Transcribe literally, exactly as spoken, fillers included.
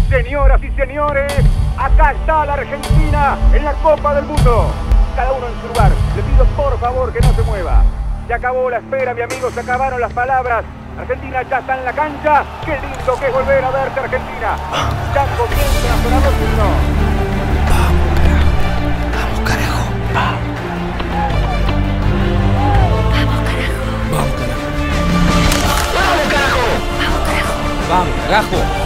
Señoras y señores, acá está la Argentina en la Copa del Mundo. Cada uno en su lugar. Le pido por favor que no se mueva. Se acabó la espera, mi amigo, se acabaron las palabras. Argentina ya está en la cancha. Qué lindo que es volver a verte, Argentina. Ya comienza a sonar los himnos. Vamos, carajo. Vamos. Vamos, carajo. Vamos, carajo. Vamos, carajo.